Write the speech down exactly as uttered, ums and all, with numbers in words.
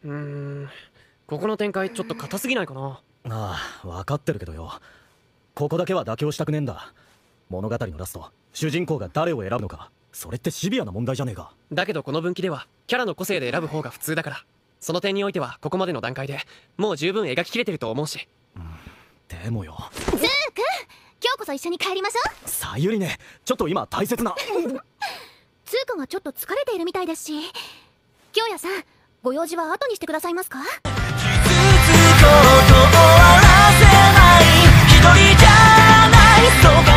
うーん、ここの展開ちょっと硬すぎないかな。 ああ、分かってるけどよ、ここだけは妥協したくねえんだ。物語のラスト、主人公が誰を選ぶのか、それってシビアな問題じゃねえか。 だけどこの分岐ではキャラの個性で選ぶ方が普通だから、その点においてはここまでの段階でもう十分描ききれてると思うし。 うん、でもよ、 ズーくん、今日こそ一緒に帰りましょう。 さゆりね、ちょっと今大切なズーくんはちょっと疲れているみたいですし、京也さん、ご用事は後にしてくださいますか。 傷つこうと終わらせない、一人じゃない、そこ